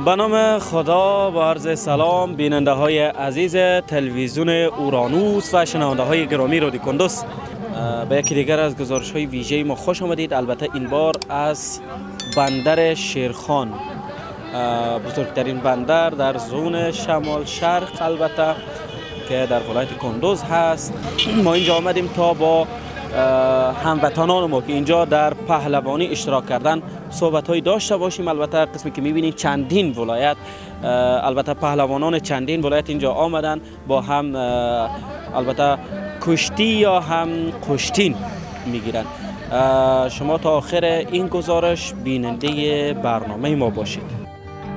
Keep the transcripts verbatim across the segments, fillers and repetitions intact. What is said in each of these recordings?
به نام خدا و عرض سلام بیننده های عزیز تلویزیون اورانوس و شنونده های گرامی رادیو کندوز، به یکی دیگر از گزارش های ویژه ما خوش آمدید. البته این بار از بندر شیرخان، بزرگترین بندر در زون شمال شرق البته که در ولایت کندوز هست. ما اینجا آمدیم تا با هموطنان ما که اینجا در پهلوانی اشتراک کردن صحبت های داشته باشیم. البته قسمی که میبینید چندین ولایت، البته پهلوانان چندین ولایت اینجا آمدن با هم البته کشتی یا هم کشتین میگیرن. شما تا آخر این گزارش بیننده برنامه ما باشید.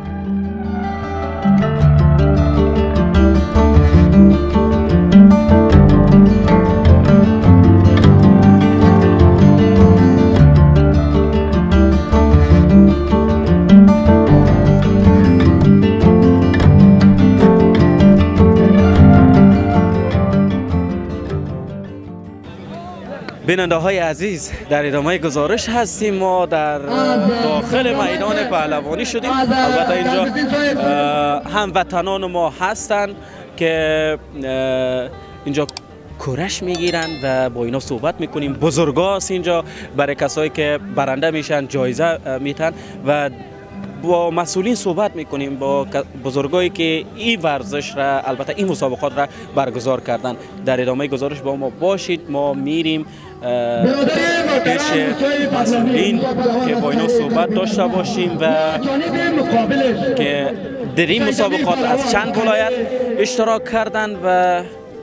بیننده های عزیز، در ادامه گزارش هستیم. ما در داخل میدان پهلوانی شدیم. البته اینجا هموطنان ما هستند که اینجا کورش میگیرن و با اینا صحبت میکنیم. بزرگاست اینجا برای کسایی که برنده میشن جایزه میتن و با مسئولین صحبت میکنیم، با بزرگایی که این ورزش را، البته این مسابقات را برگزار کردن. در ادامه گزارش با ما باشید. ما میریم پیش مسئولین که با اینا صحبت داشته باشیم و که در این مسابقات از چند ولایت اشتراک کردن و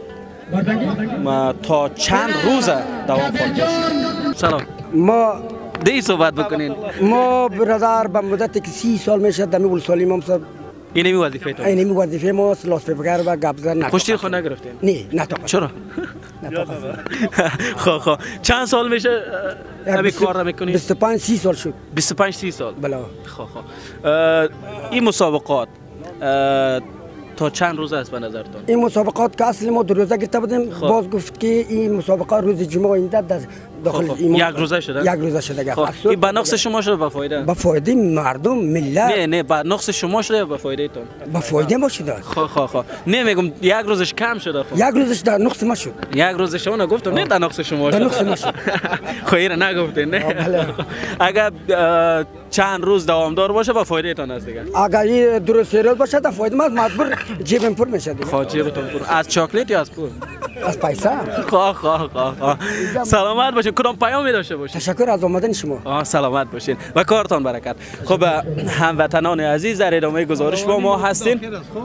تا چند روز دوام خواهد داشت. سلام. ما دی صحبت بکنین. ما برادر به مدت که سی سال میشه دمی ولسوالی ما صاحب این نمی وظیفه تو؟ این نمی وظیفه ما لاس پیپر و گابزر نه. کشتی خود نگرفتین؟ نه نه تا. چرا؟ نه تا. خب خب چند سال میشه همین کار را میکنید؟ بیست و پنج سی سال شد. بیست و پنج سی سال. بله. خب خب این مسابقات تا چند روز است به نظرتون؟ این مسابقات که اصل ما دو روزه گرفته بودیم، باز گفت که این مسابقات روز جمعه آینده داخل این یک روزه شده؟ یک روزه شده. خب این به نقص شما شده به فایده؟ به فایده مردم ملت. نه نه به نقص شما شده به فایده تون؟ به فایده ما شده. خب خب خب نمیگم یک روزش کم شده. خب یک روزش در نقص ما شد. یک روز شما نگفتم نه در نقص شما شد. در نقص ما شد. خب این نگفتین نه. اگر چند روز دوامدار باشه به فایده تون است دیگه. اگر این دو روز سه روز باشه در فایده ما مجبور جیبم پر میشه دیگه. خب جیبتون پر از چاکلیت یا از پول؟ از پیسه. خب خب خب سلامت باشین. کدام پیامی داشته باشین؟ تشکر از آمدن شما. آه سلامت باشین و کارتان برکت. خب هموطنان عزیز، در ادامه گزارش با ما هستین.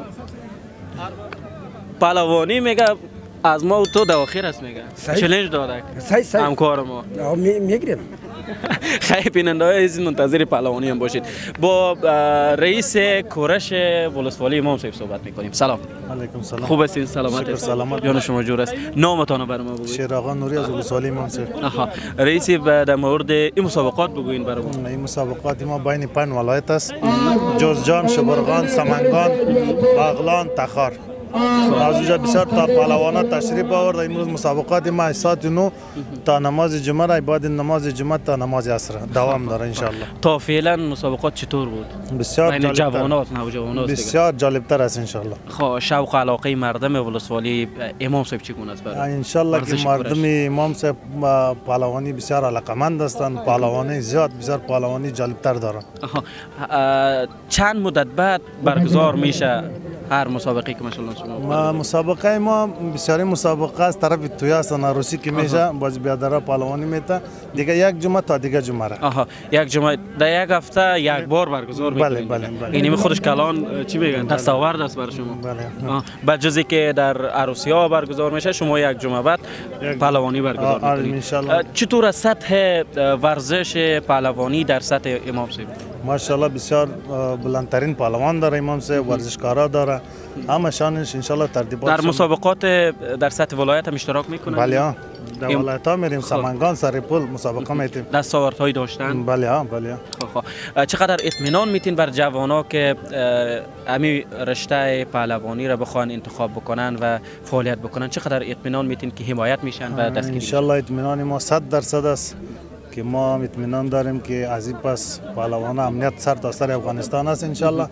پهلوانی میگه از ما و تو دواخیر است، میگه چالش داده همکار ما میگیریم. خیلی بیننده های عزیز منتظر پهلوانی هم باشید. با رئیس کورش ولسوالی امام صاحب صحبت میکنیم. سلام. علیکم سلام. خوب هستین؟ سلامت هستین؟ سلامت. جان شما جور است. نامتون برای ما بگوید. شیرآقا نوری از ولسوالی امام صاحب. آها رئیس، در مورد این مسابقات بگوین برای ما. این مسابقات ما بین پنج ولایت است: جوزجان، شبرغان، سمنگان، باغلان، تخار. از اونجا بسیار تا پهلوانان تشریف آورده. امروز مسابقات ما ساعت نه تا نماز جمعه را، بعد نماز جمعه تا نماز عصر دوام داره ان شاء الله. تا فعلا مسابقات چطور بود؟ بسیار جالب. جوانات نوجوانات بسیار جالب تر است ان شاء الله. خب شوق علاقه مردم ولسوالی امام صاحب چگونه است برای؟ ان شاء الله که مردم امام صاحب پهلوانی بسیار علاقمند هستند. پهلوانی زیاد بسیار پهلوانی جالب تر دارند. چند مدت بعد برگزار میشه هر مسابقه که ماشاءالله ما مسابقه ما بسیاری مسابقه از طرف توی هستن عروسی که میشه باز بیادرها پهلوانی میته دیگه یک جمعه تا دیگه جمعه را. آها یک جمعه در یک هفته یک بار برگزار میکنید. بله بله بله. اینی خودش کلان چی میگن دستاورد است برای شما. بله. بعد جزی که در عروسی ها برگزار میشه شما یک جمعه بعد پهلوانی برگزار میکنید. ان شاء الله. چطور از سطح ورزش پهلوانی در سطح امام صاحب؟ ماشاءالله بسیار بلندترین پهلوان داره امام صاحب، ورزشکارا داره، همه شانش ان شاء الله ترتیبات. در مسابقات در سطح ولایت هم اشتراک میکنن؟ بله ها، در ولایت ها میریم. سمنگان، سرپل مسابقه میتیم. دستاوردهایی داشتن؟ بله ها بله. خب چقدر اطمینان میتین بر جوانا که همین رشته پهلوانی را بخوان انتخاب بکنن و فعالیت بکنن؟ چقدر اطمینان میتین که حمایت میشن و دستگیر ان شاء الله اطمینان ما صد درصد است که ما اطمینان داریم که از این پس پهلوان امنیت سر تا سر افغانستان است ان شاء الله.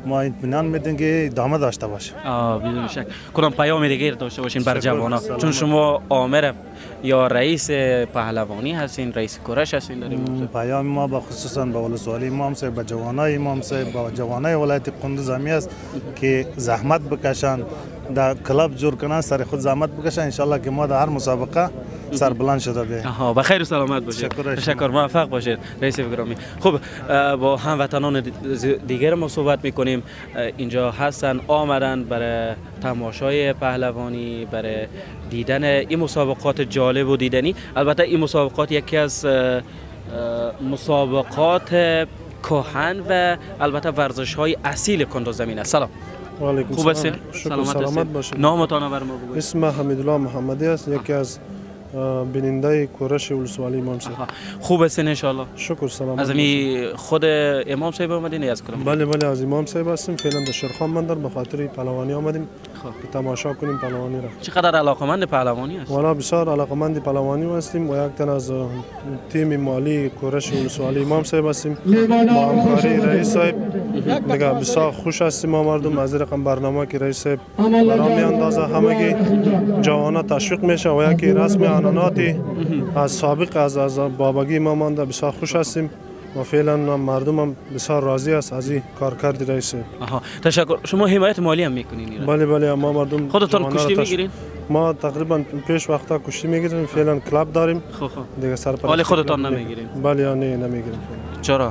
ما اطمینان میدیم که ادامه داشته باشه. آه بدون شک. کدام پیام دیگه داشته باشین بر جوانان؟ چون شما آمر یا رئیس پهلوانی هستین، رئیس کورش هستین در این موضوع. پیام ما با خصوصا با ولسوالی امام صاحب، با جوانای امام صاحب، با جوانای ولایت قندوز همی است که زحمت بکشن، در کلاب جور کنن، سر خود زحمت بکشن، ان شاء الله که ما در هر مسابقه سربلند شده بیاییم. آها بخیر و سلامت باشید. تشکر، موفق باشید رئیس گرامی. خب با هموطنان دیگر ما صحبت میکنیم. اینجا هستن، آمدن برای تماشای پهلوانی، برای دیدن این مسابقات جالب و دیدنی. البته این مسابقات یکی از مسابقات کهن و البته ورزش های اصیل کندوز زمین است. سلام. و علیکم خوب سلام. سلامت, سلامت باشید. نامتان بر ما بگویید. اسم حمیدالله محمدی است، یکی از بیننده کورش ولسوالی امام صاحب. خوب هستین ان شاء الله؟ شکر سلامت. از می خود امام صاحب اومدین یا از کدام؟ بله بله از امام صاحب هستیم. فعلا در شیرخان بندر به خاطر پهلوانی آمدیم که تماشا کنیم پهلوانی را. چقدر علاقمند پهلوانی هست؟ والا بسیار علاقمند پهلوانی هستیم و یک تن از تیم مالی کورش ولسوالی امام صاحب هستیم. با همکاری رئیس صاحب دیگه بسیار خوش هستیم. ما مردم از رقم برنامه که رئیس صاحب برام میاندازه همگی جوانا تشویق میشه و یکی رسم آناناتی از سابق از از بابگی ما مانده. بسیار خوش هستیم و فعلا مردم هم بسیار راضی است از این کارکرد رئیس. آها تشکر. شما حمایت مالی هم میکنین؟ بله بله ما مردم خودتون کشتی میگیرین؟ ما تقریبا پیش وقتا کشتی میگیریم. فعلا کلاب داریم. خب خب دیگه سرپرستی. ولی خودتون نمیگیرین؟ بله یا نه نمیگیریم. چرا؟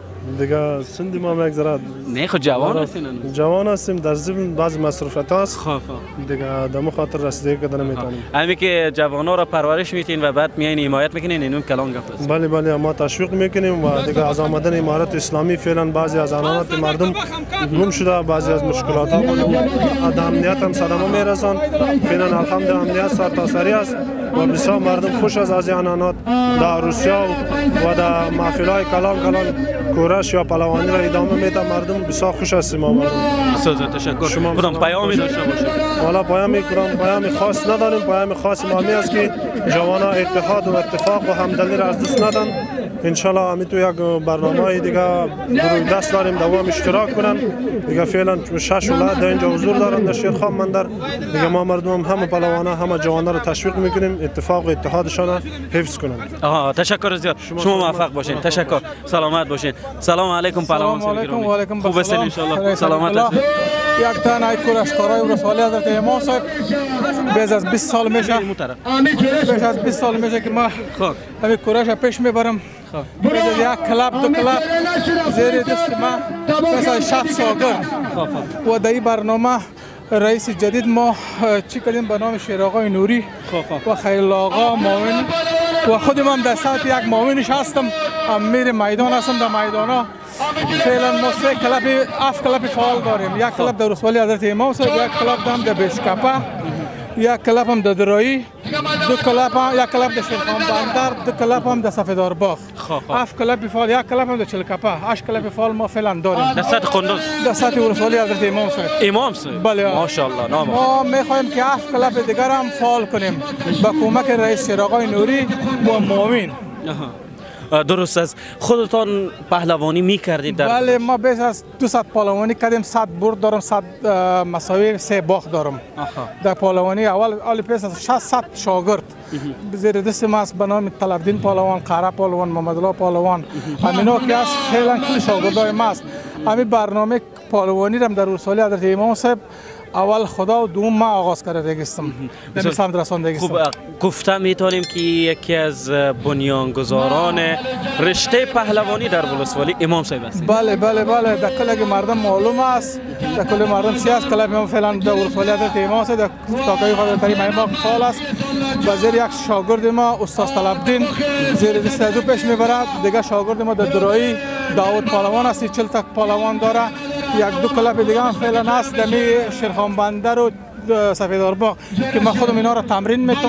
دیگه سندی ما یک ذره نه خود جوان هستین؟ جوان هستیم، در ضمن بعضی مصروفیت هست. خب دیگه دمو خاطر رسیدگی کردن نمیتونیم. همین که جوانا را پرورش میتین و بعد میایین حمایت میکنین، اینون کلان گفت است. بله بله ما تشویق میکنیم و دیگه از آمدن امارت اسلامی فعلا بعضی از آنات مردم گم شده، بعضی از مشکلات ها بود. امنیت هم صدمه میرسان. فعلا الحمدلله امنیت سرتاسری است و بسیار مردم خوش از از آنات در روسیه و در محفل‌های کلان کلان کورش یا پهلوانی را ادامه میده. مردم بسیار خوش هستیم. ما مردم بسیار تشکر. شما کدام پیامی داشته باشید؟ والا پیامی کدام پیامی خاص نداریم. پیام خاص ما می است که جوانا اتحاد و اتفاق و همدلی را از دست ندن. ان شاء الله همین تو یک برنامه دیگه روی دست داریم دوام اشتراک کنن. دیگه فعلا شش ولایت در اینجا حضور دارن در شیرخان بندر. دیگه ما مردم هم پهلوانا هم جوانا را تشویق میکنیم اتفاق و اتحادشان را حفظ کنن. آها تشکر زیاد. شما موفق باشین. تشکر. سلامت باشین. سلام علیکم پهلوان. سلام علیکم و علیکم خوب هستین ان شاء الله؟ سلامت هستین؟ یک تن ای کورشکارای ولسوالی حضرت امام صاحب بیش از بیست سال میشه بیش از بیست سال میشه که ما همین کورش پیش میبرم. بیش از یک کلاب دو کلاب زیر دست ما بیش از شصت شاگرد و در این برنامه رئیس جدید ما چی کردیم به نام شیر آقای نوری و خیل آقا معاون و خودم هم در ساعت یک معاونش هستم. امیر میدان هستم. در میدان ها فعلا ما سه کلاب اف کلاب فعال داریم. یک کلاب در ولسوالی حضرت امام صاحب، یک کلاب هم در بشکپه، یک کلاب هم در درایی، دو کلاب هم یک کلاب در شیرخان بندر، دو کلاب هم در سفیدار باغ. اف کلاب فعال، یک کلاب هم در چلکپه، هشت کلاب فعال ما فعلا داریم. در سطح قندوز؟ در سطح ولسوالی حضرت امام صاحب. امام صاحب؟ بله ماشاءالله. نام ما میخوایم که اف کلاب دیگر هم فعال کنیم با کمک رئیس شیر آقای نوری و معاون. درست است. خودتان پهلوانی میکردید در؟ بله ما بیش از دویست پهلوانی کردیم. صد برد دارم، صد مساوی، سه باخت دارم. در پهلوانی اول اول پیش از شصت شاگرد زیر دست ما است به نام طلبدین پهلوان، قره پهلوان، محمدالله پهلوان. همینا که از فعلا کل شاگردای ما است. همین برنامه پهلوانی را در ولسوالی حضرت امام صاحب اول خدا و دوم ما آغاز کرده رگستم. نمی‌سام درسان رگستم. خوب گفته میتونیم که یکی از بنیانگذاران رشته پهلوانی در ولسوالی امام صاحب است. بله بله بله در کل مردم معلوم است. در کل مردم چی است؟ کلاب امام فعلا در ولسوالی حضرت امام صاحب در تاکای خدا کریم امام فعال است. و زیر یک شاگرد ما استاد طلبدین زیر دست از او پیش میبرد. دیگه شاگرد ما در درایی داوود پهلوان است، چهل تا پهلوان داره. یک دو کلاب دیگه هم فعلا هست دمی شیرخان بندر و سفیدار باغ که من خودم اینا را تمرین میتونم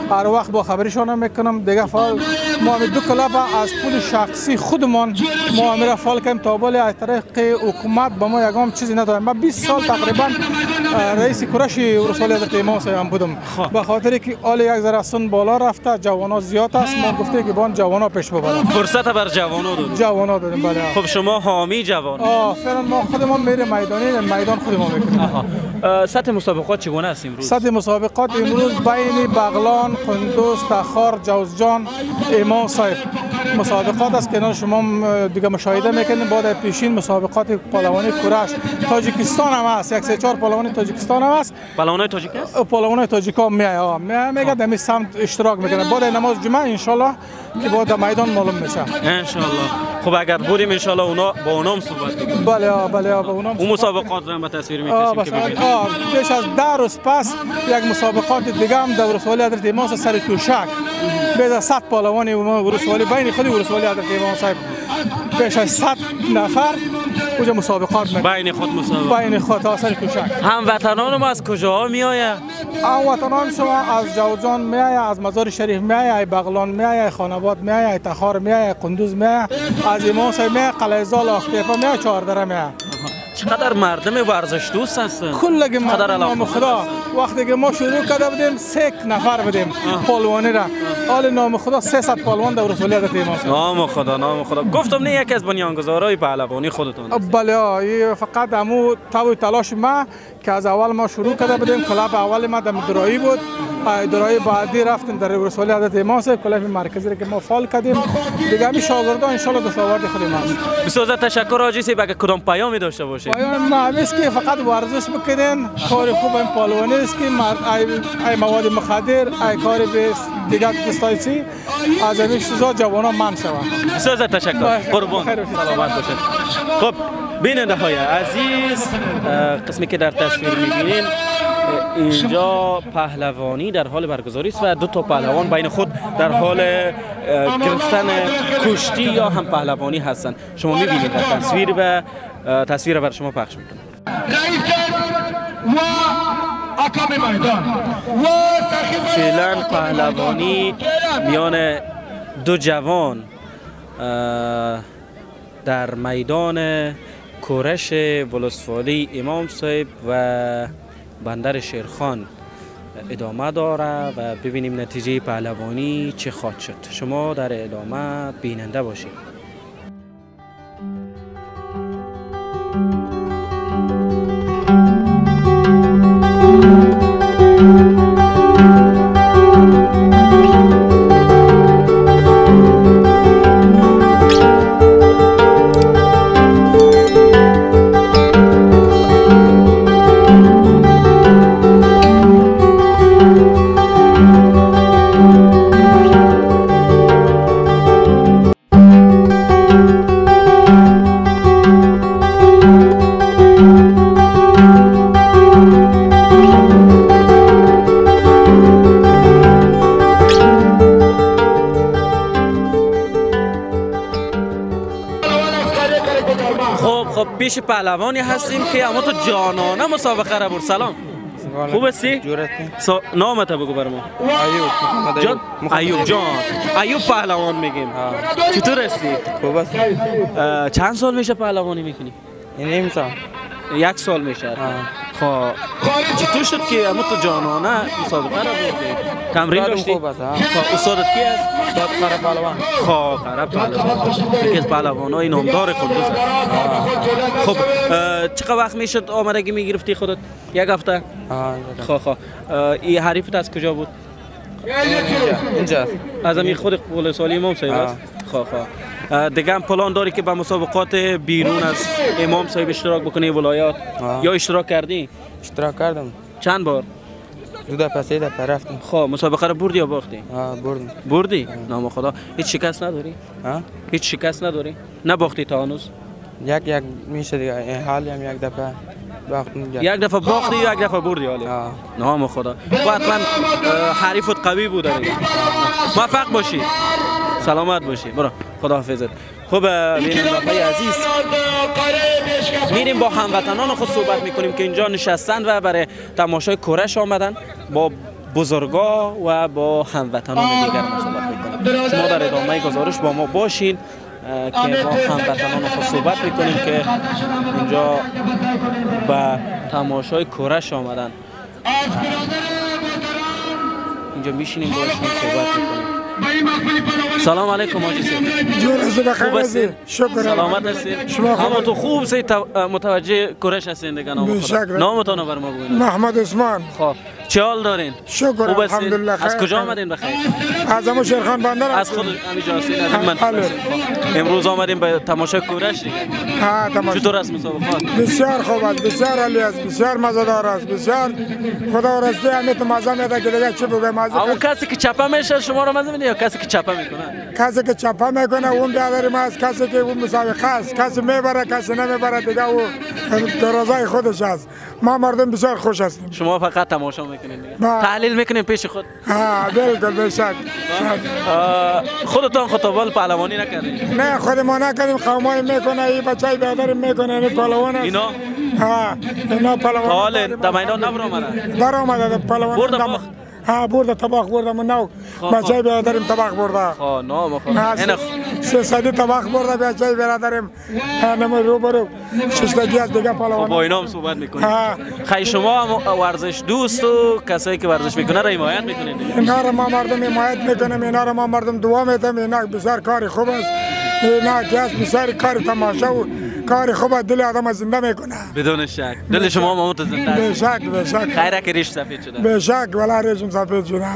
هر وقت با خبریشان میکنم دیگه فعال ما همین دو کلاب از پول شخصی خودمان ما همین فعال کردیم تا بالا از طریق حکومت با ما یگام چیزی نداریم. من بیست سال تقریبا رئیس کورش ولسوالی حضرت امام صاحب بودم به خاطر که آل یک ذره سن بالا رفته جوانا زیاد است ما گفته که بان جوانا پیش ببرن فرصت بر جوانا دادیم جوانا دادیم بله. خب شما حامی جوان آه فعلا ما خودمون میریم میدانی میدان خودمون میکنیم. سطح مسابقات چگونه است امروز؟ سطح مسابقات امروز بین بغلان، قندوز، تخار، جوزجان، امام صاحب مسابقات است که شما دیگه مشاهده میکنید. بعد پیشین مسابقات پهلوانی کورش تاجیکستان هم هست، یک سه چهار پهلوانی تاجیکستان هم هست. پهلوانای تاجیک است؟ پهلوانای تاجیکا میاد میاد میگه در این سمت اشتراک میکنه. بعد نماز جمعه ان شاء الله که بعد میدان معلوم میشه ان شاء الله. خب اگر بودیم ان شاء الله اونا با اونام صحبت میکنیم. بله بله با اونام اون مسابقات رو به تصویر میکشیم که ببینید. آه پیش از ده روز پس یک مسابقات دیگه هم در ولسوالی حضرت امام سر توشک بیش از صد پهلوانی ولسوالی بین خود ولسوالی حضرت امام صاحب بیش از صد نفر اونجا مسابقات میکنه بین خود مسابقات بین خود تا سر توشک. هموطنان ما از کجاها میآیند؟ هموطنان شما از جوزجان میآید، از مزار شریف میآید، بغلان میآید، خانواد میآید، تخار میآید، قندوز میآید، از امام صاحب میآید، قلعه زال آختیپا میآید، چهاردره میآید. چقدر مردم ورزش دوست هستن؟ کل مردم خدا وقتی که ما شروع کرده بودیم سه نفر بودیم پهلوانی را حال نام خدا سیصد پهلوان در ولسوالی حضرت امام صاحب. نام خدا نام خدا. گفتم نه یکی از بنیانگذارای پهلوانی خودتون است. بله فقط همو تو تلاش ما که از اول ما شروع کرده بودیم. کلاب اول ما در درایی بود، درایی بعدی رفتیم در ولسوالی حضرت امام صاحب کلاب مرکزی را که ما فعال کردیم دیگه. همین شاگردان ان شاء الله دستاورد خود ما است. بسیار تشکر حاجی صاحب. اگه کدام پیامی داشته باشید؟ پیام نه است که فقط ورزش بکنین، کار خوب این پهلوانی است که ای مواد مخدر ای کار به دیگر دستای چی از این چیزا جوانا من شوند. بسیار تشکر قربان سلامت باشید. خب بیننده های عزیز قسمی که در تصویر میبینین اینجا پهلوانی در حال برگزاری است و دو تا پهلوان بین خود در حال گرفتن کشتی یا هم پهلوانی هستند. شما میبینید در تصویر و تصویر بر شما پخش میکنم. فعلا پهلوانی میان دو جوان در میدان کورش ولسوالی امام صاحب و بندر شیرخان ادامه داره و ببینیم نتیجه پهلوانی چه خواهد شد. شما در ادامه بیننده باشید. پیش پهلوانی هستیم که اما تو جانانه مسابقه را برد. سلام خوب هستی؟ سا... نامت بگو بر ما. ایوب جان ایوب جان ایوب پهلوان میگیم. چطور هستی؟ خوب است. چند سال میشه پهلوانی میکنی؟ نیم سال. یک سال میشه. خب چطور شد که اما تو جانانه مسابقه را بردی؟ تمرین داشتی؟ خوب است. خب استادت کی است؟ استاد قره پهلوان. خب قره پهلوان یکی از پهلوانای نامدار قندوز است. خب چقدر وقت میشد آمدگی میگرفتی خودت؟ یک هفته؟ خب خب این حریفت از کجا بود؟ اینجا. از همین خود ولسوالی امام صاحب است. خب خب دیگه هم پلان داری که به مسابقات بیرون از امام صاحب اشتراک بکنی ولایات؟ یا اشتراک کردی؟ اشتراک کردم. چند بار؟ دو دفعه سه دفعه رفتم. خب مسابقه رو بردی یا باختی؟ آه بردم. بردی؟ نام خدا. هیچ شکست نداری؟ ها؟ هیچ شکست نداری؟ نه باختی تا هنوز؟ یک یک میشه دیگه. این حالی هم یک دفعه باختم. یک دفعه باختی یا یک دفعه بردی حالی؟ آه. نام خدا. خب حتما حریفت قوی بوده دیگه. موفق باشی. سلامت باشی. برو خدا حافظت. خب بیننده‌های عزیز میریم با هموطنان خود صحبت میکنیم که اینجا نشستن و برای تماشای کورش آمدن. با بزرگا و با هموطنان دیگر صحبت میکنیم. شما در ادامه گزارش با ما باشین که با هموطنان خود صحبت میکنیم که اینجا به تماشای کورش آمدن. اینجا میشینیم باشون صحبت میکنیم. سلام علیکم حاجی سید. جور از بخیر هستی؟ شکر. سلامت هستید؟ شما اما تو خوب سید متوجه کورش هستین دیگه. نام خدا نامتون بر ما بگید. محمد عثمان. خب چه حال دارین؟ شکر الحمدلله. از کجا آمدین بخیر؟ از همون شیرخان بندر. از خود همینجا هستین؟ از این منطقه. امروز آمدیم به تماشای کورش دیگه. ها تماشا. چطور است مسابقات؟ بسیار خوب است، بسیار عالی است، بسیار مزه‌دار است، بسیار خدا راستی همیت مزه میده که دیگه چی بگم مزه. اون کسی که چپا میشه شما رو مزه میده یا کسی که چپا میکنه؟ کسی که چپا میکنه اون بیادر ما است، کسی که اون مسابقه است، کسی میبره کسی نمیبره دیگه او درازای خودش است. ما مردم بسیار خوش هستیم. شما فقط تماشا میکنین دیگه. تحلیل میکنین پیش خود. ها بالکل بشک. خودتون خطابال پهلوانی نکردین؟ نه خود ما نکردیم، قومای میکنه این بچهای بیادر میکنه این پهلوان است. اینا ها اینا پهلوان. حال در میدان نبر اومده. بر اومده پهلوان. برد ها برده طباخ برده من نو بچه برادریم طباخ برده. خب نام خدا. این سه سالی طباخ برده بچه برادریم. نمو رو برو ششتگی از دیگه پهلوان. با اینا هم صحبت میکنید. خیلی شما هم ورزش دوست و کسایی که ورزش میکنه را حمایت میکنید. اینا را ما مردم حمایت میکنیم، اینا را ما مردم دعا میدیم. اینا بسیار کاری خوب است. اینا که است بسیار کار تماشا و کاری خوب دل آدم زنده میکنه. بدون شک دل شما ماموت زنده است. به شک به شک. خیره که ریش سفید شده. به شک ولی ریشم سفید شده.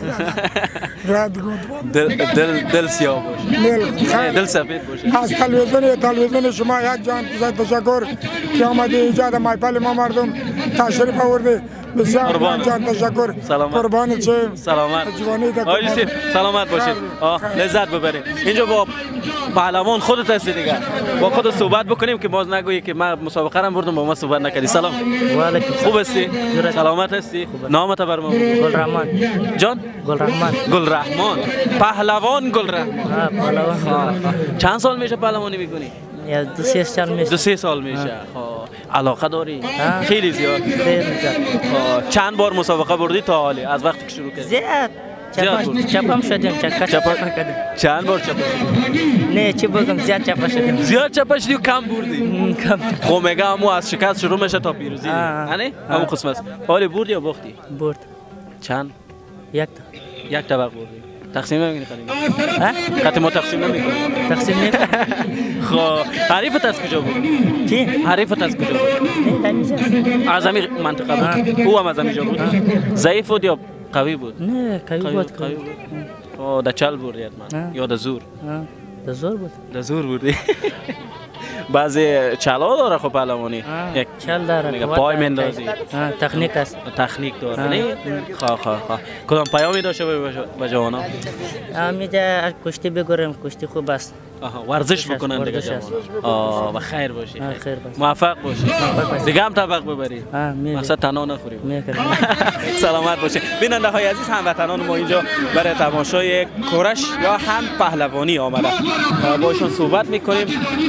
دل دل دل سیاه باشه. دل سفید باشه. از تلویزیون تلویزیون شما یک جان تشکر که آمدی ایجاد مایپل ما مردم تشریف آوردی. بسیار جان تشکر. قربان چه سلامت. آقای سید سلامت باشید. لذت ببرید. اینجا با پهلوان خودت هستی دیگه. با خود صحبت بکنیم که باز نگویی که من مسابقه را بردم با ما صحبت نکردی. سلام. و علیکم. خوب هستی؟ سلامت هستی؟ نامت بر ما بگو. گل رحمان. جان؟ گل رحمان. گل رحمان. پهلوان گل رحمان. ها پهلوان. چند سال میشه پهلوانی میکنی؟ یا دو سه سال میشه. دو سه سال میشه. علاقه داری؟ خیلی زیاد. خیلی زیاد. چند بار مسابقه بردی تا حالی از وقتی که شروع کردی؟ زیاد. چپا چپام شدیم چکا چپا کردیم. چند بار چپا شدی؟ نه چی بگم زیاد چپا شدیم. زیاد چپا شدی و کم بردی؟ کم. خب میگه همو از شکست شروع میشه تا پیروزی. نه؟ همون قسم است. حالی بردی یا باختی؟ برد. چند؟ یک تا. یک طبق بردی. تقسیم نمیکنی خانم؟ ها؟ خاطر ما تقسیم نمیکنی. تقسیم نمیکنی. خب حریفت از کجا بود؟ چی؟ حریفت از کجا بود؟ نه از همین منطقه بود. او هم از همینجا بود. ضعیف بود یا قوی بود؟ نه قوی بود. قوی بود. خب در چل بردی حتما یا در زور؟ در زور بود. در زور بردی. بعضی چلا داره خب پهلوانی. یک چل داره. میگه پای مندازی. تکنیک است. تکنیک داره. نه؟ خا خا خا. کدام پیامی داشته به جوانان؟ میگه کشتی بگوریم کشتی خوب است. آها ورزش بکنن دیگه جوان. آه و خیر باشی. خیر باشی. موفق باشی. دیگه هم طبق ببری. مثلا تنها نخوری. سلامت باشی. بیننده های عزیز هموطنان ما اینجا برای تماشای کورش یا هم پهلوانی آمده. باشون صحبت میکنیم.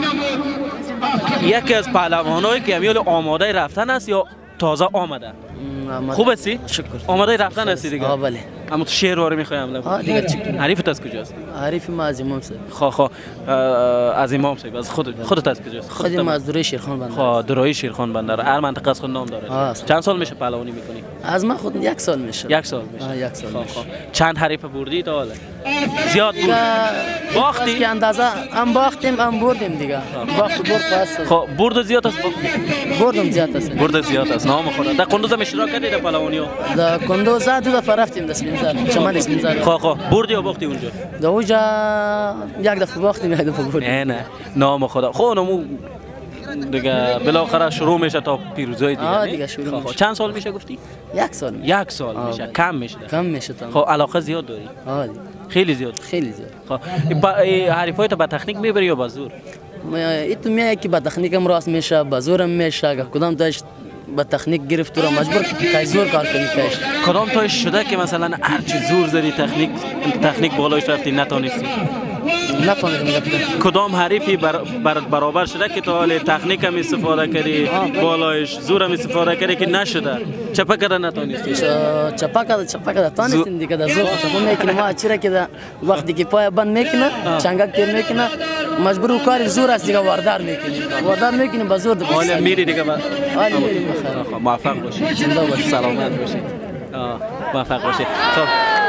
یکی از پهلوانایی که همیال آماده رفتن است یا تازه آمده؟ خوب هستی؟ شکر. آماده رفتن هستی دیگه؟ آه بله. اما تو شعر واری میخوایم. آه دیگه چی؟ حریفت از کجاست؟ حریف ما از امام صاحب. خب خب از امام صاحب از خودت خودت از کجاست؟ خودم ما از دوره شیرخان بندر. خب دوره شیرخان بندر. هر منطقه از خود نام داره. چند سال میشه پهلوانی میکنی؟ از من خود یک سال میشه. یک سال میشه. آه یک سال میشه. چند حریف بردی تا حالا؟ زیاد بود. باختی؟ که اندازه هم باختیم هم بردیم دیگه. باخت برد پس. خب برد زیاد است. بردم زیاد است. برد زیاد است. نام خدا. در کندوز هم اشتراک کردی در پهلوانیو؟ در کندوز دو دفعه رفتیم در اسپینزار. شمال اسپینزار. خب خب بردی یا باختی اونجا؟ در اونجا یک دفعه باختیم یک دفعه بردیم. نه نه. نام خدا. خب نمو دیگه بالاخره شروع میشه تا پیروزی دیگه. آه دیگه شروع میشه. چند سال میشه گفتی؟ یک سال. یک سال میشه. کم میشه. کم میشه تا. خب علاقه زیاد داری؟ آه خیلی زیاد. خیلی زیاد. خب حریفای تو با تکنیک میبری یا با زور؟ ایتو میگه که با تکنیک هم راست میشه با زورم میشه کدام تاش با تکنیک گرفت تو را مجبور که زور کار کنی تاش. کدام تاش شده که مثلا هر چی زور زدی تکنیک تکنیک بالایش رفتی نتونستی؟ نفهمیدم. کدام حریفی بر بر برابر شده که تا حال تکنیک هم استفاده کردی بالایش زور هم استفاده کردی که نشده چپا کرده نتونستی؟ چپا کرده چپا کرده تانستیم دیگه در زور چپا میکنه ما چرا که وقتی که پای بند میکنه چنگک تیر میکنه مجبور کار زور است دیگه واردار میکنه واردار میکنه با زور دیگه حالا میری دیگه با حالا میری بخیر موفق باشی زنده باشی سلامت باشی موفق باشی. خب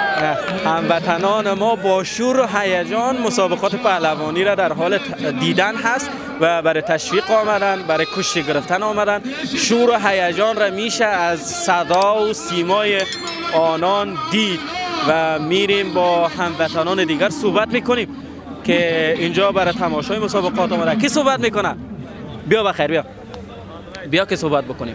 هموطنان ما با شور و هیجان مسابقات پهلوانی را در حال دیدن هست و برای تشویق آمدن، برای کشتی گرفتن آمدن. شور و هیجان را میشه از صدا و سیمای آنان دید و میریم با هموطنان دیگر صحبت میکنیم که اینجا برای تماشای مسابقات آمده. کی صحبت میکنه؟ بیا بخیر بیا بیا که صحبت بکنیم.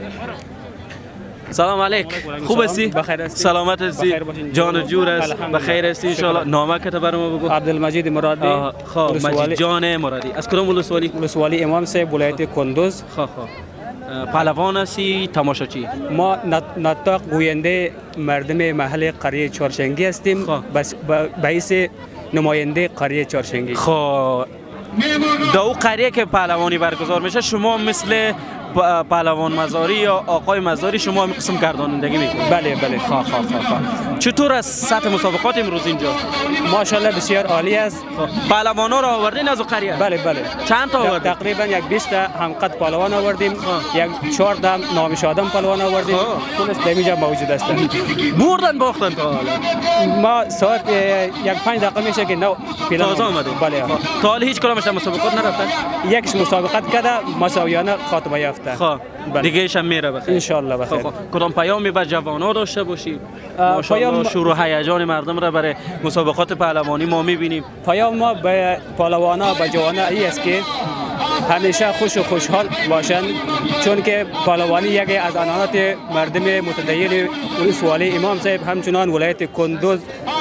سلام علیک، خوب هستی؟ بخیر هستی؟ سلامت هستی؟ جان و جور است؟ بخیر هستی ان شاء الله. نامه که برای ما بگو. عبدالمجید مرادی. خب مجید جان مرادی. از کدام ولسوالی؟ ولسوالی امام صاحب ولایت کندوز. خب خب پهلوان هستی تماشاچی؟ ما نطاق گوینده مردم محل قریه چهارشنگی هستیم. بس باعث نماینده قریه چهارشنگی. خب دو قریه که پهلوانی برگزار میشه شما مثل پهلوان مزاری یا آقای مزاری شما هم قسم گردانندگی میکنید؟ بله بله. خواه خواه خواه. چطور از سطح مسابقات امروز اینجا؟ ماشاءالله بسیار عالی است. پهلوان ها را آوردین از قریه؟ بله بله. چند تا آوردین؟ تقریبا یک بیست تا همقد پهلوان آوردیم. یک چهار تا نامشادم پهلوان آوردیم. کلش در اینجا موجود هستند. بردن باختن تا حالا؟ ما ساعت یک پنج دقیقه میشه که نو تازه آمدیم. بله. تا حالا هیچ کدامش مسابقات نرفتن؟ یکش مسابقات کرده مساویانه خاتمه یافته. خب دیگه ایش هم میره بخیر ان شاء الله بخیر. خب کدام پیامی به جوانان داشته باشی؟ ماشاءالله شور و هیجان مردم را برای مسابقات پهلوانی ما میبینیم. پیام ما به پهلوانا به جوانان ای است که همیشه خوش و خوشحال باشند چون که پهلوانی یکی از عنعنات مردم متدین ولسوالی امام صاحب همچنان ولایت کندوز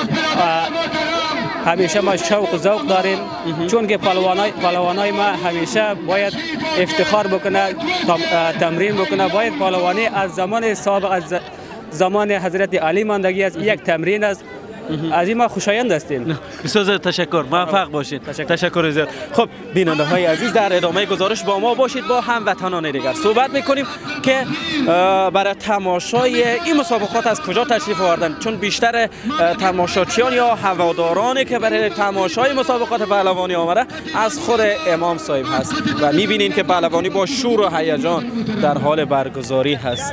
همیشه ما شوق و ذوق داریم چون که پهلوانای پهلوانای ما همیشه باید افتخار بکنه تمرین بکنه. باید پهلوانی از زمان سابق از زمان حضرت علی ماندگی است. یک تمرین است. از این ما خوشایند هستیم. بسیار تشکر. موفق باشید. تشکر زیاد. خب بیننده های عزیز در ادامه گزارش با ما باشید. با هموطنان دیگر صحبت میکنیم که برای تماشای این مسابقات از کجا تشریف آوردن چون بیشتر تماشاچیان یا هوادارانی که برای تماشای مسابقات پهلوانی آمده از خود امام صاحب هست و میبینید که پهلوانی با شور و هیجان در حال برگزاری هست.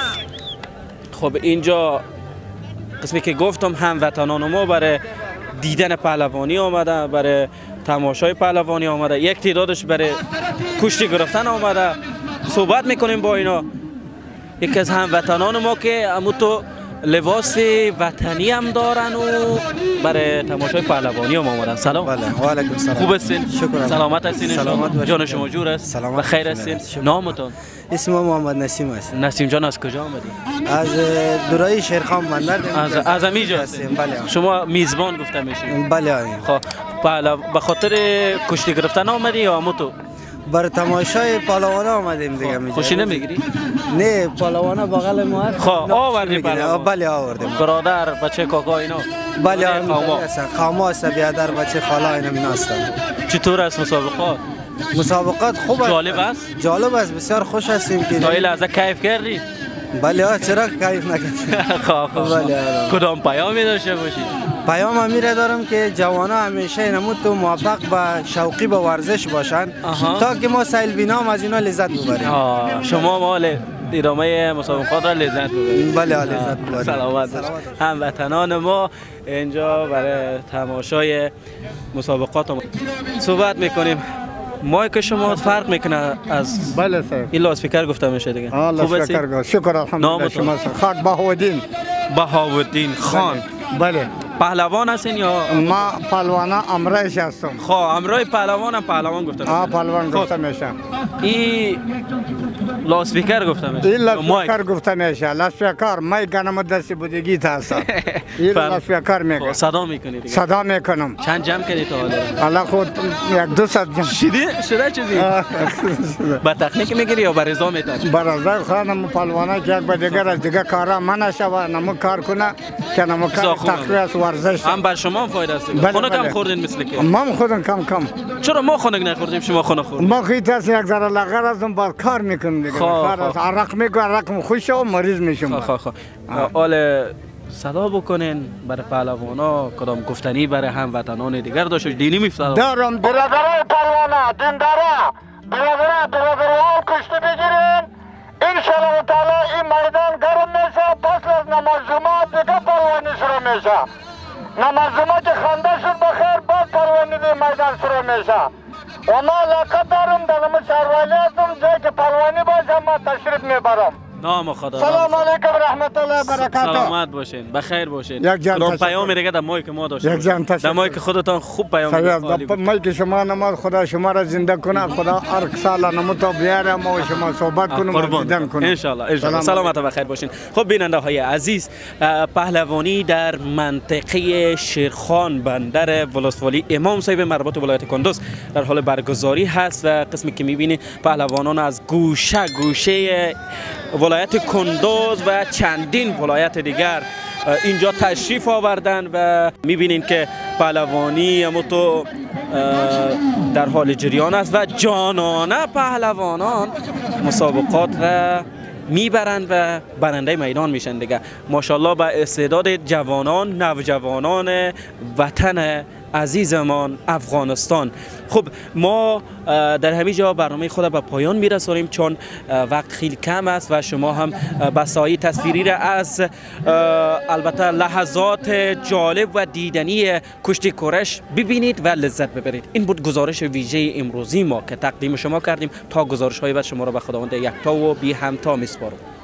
خب اینجا قسمی که گفتم هموطنان ما برای دیدن پهلوانی آمده، برای تماشای پهلوانی آمده، یک تعدادش برای کشتی گرفتن آمده. صحبت میکنیم با اینا. یکی از هموطنان ما که همون تو لباس وطنی هم دارن و برای تماشای پهلوانی هم آمدن. سلام. بله و علیکم سلام. خوب هستین؟ شکر. سلامت هستین؟ سلامت. جان شما جور است؟ سلامت. بخیر هستین؟ نامتون؟ اسم محمد نسیم است. نسیم جان از کجا آمدید؟ از دورای شیرخان بندر. از از امیجا هستین؟ بله. شما میزبان گفته میشین؟ بله. خب پهلو به خاطر کشتی گرفتن آمدی یا موتو؟ بر تماشای پهلوانا آمدیم دیگه. خوشی نمیگیری؟ نه پهلوانا بغل ما هست. خب آوردی پهلوان؟ بله آوردیم. برادر بچه کاکا اینا؟ بله قوما قوما است بیادر بچه خالا اینا مینا هستند. چطور است مسابقات؟ مسابقات خوب است. جالب است؟ جالب است بسیار خوش هستیم که تا این لحظه کیف کردی؟ بله ها چرا کیف نکردیم. خب بله. کدام پیامی داشته باشی؟ پیام امیره دارم که جوانا همیشه نمود تو موفق به شوقی به ورزش باشن تا که ما سیل بینام از اینا لذت ببریم. شما مال ادامه مسابقات را لذت ببرید. بله لذت ببرید. سلامت. هموطنان ما اینجا برای تماشای مسابقات صحبت میکنیم. مایک شما فرق میکنه از بله صاحب. این لاسپیکر گفته میشه دیگه. خوب است؟ شکر الحمدلله. شما خاک بهاودین. بهاودین خان. بله. پهلوان هستین یا ما پهلوانا امرایش هستم. خب امرای پهلوان هم پهلوان گفته میشه. آ پهلوان گفته میشه. این لاسپیکر گفته میشه. این لاسپیکر گفته میشه. لاسپیکر مای گنم دستی بودگی تا هست. این لاسپیکر میگه. صدا میکنی دیگه. صدا میکنم. چند جمع کردی تا حالا؟ حالا خود یک دو صد جمع. شدی؟ شده چیزی؟ با تکنیک میگیری یا با رضا میتونی؟ با رضا خانم پهلوانا که یک با دیگر از دیگر کارا من شوه نمو کار کنه که نمو کار تقویت ورزش. هم بر شما هم فایده است. خونه کم خوردین مثل که؟ ما خودم کم کم. چرا ما خونه نخوردیم شما خونه خوردین؟ ما خیلی از یک ذره لغر ازم با کار میکنم دیگه. کار از عرق میگو عرق خوش و مریض میشم. خب خب حال صدا بکنین برای پهلوانا کدام گفتنی برای هموطنان دیگر داشت دینی میفته دارم برادرای پهلوانا دیندارا برادرای برادران کشته بگیرین انشالله تعالی این میدان گرم میشه پس از نماز جمعه دیگه پهلوانی شروع میشه نماز جمعه که خنده شد بخیر بعد پهلوانی دی میدان شروع میشه و ما علاقه دارم دارم شهروالی هستم جایی که پهلوانی باشه ما تشریف میبرم نام خدا. سلام علیکم رحمت الله برکاته. سلامت باشین، بخیر باشین. یک جان پیام دیگه در مایی که ما داشتیم. یک جان تشکر. در مایی که خودتان خوب پیام میدید. در مایی که شما نماز خدا شما را زنده کنه، خدا هر سال نموتا بیاره ما و شما صحبت کنیم و دیدن کنیم. ان شاء الله ان شاء الله. سلامت و بخیر باشین. خب بیننده های عزیز، پهلوانی در منطقه شیرخان بندر ولسوالی امام صاحب مربوط ولایت کندوز در حال برگزاری هست و قسمی که میبینید پهلوانان از گوشه گوشه ولایت کندوز و چندین ولایت دیگر اینجا تشریف آوردن و میبینین که پهلوانی اما تو در حال جریان است و جانانه پهلوانان مسابقات و میبرند و برنده میدان میشن دیگه. ماشاءالله به استعداد جوانان نوجوانان وطن عزیزمان افغانستان. خب ما در همین جا برنامه خود به پایان میرسونیم چون وقت خیلی کم است و شما هم بسایی تصویری را از البته لحظات جالب و دیدنی کشتی کورش ببینید و لذت ببرید. این بود گزارش ویژه امروزی ما که تقدیم شما کردیم. تا گزارش های بعد شما را به خداوند یکتا و بی همتا میسپارم.